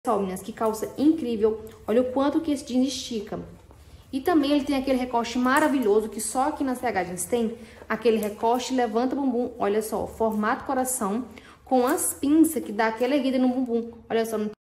Só, meninas, que calça incrível. Olha o quanto que esse jeans estica. E também ele tem aquele recorte maravilhoso que só aqui na CH Jeans tem. Aquele recorte levanta o bumbum. Olha só, formato coração com as pinças que dá aquela erguida no bumbum. Olha só,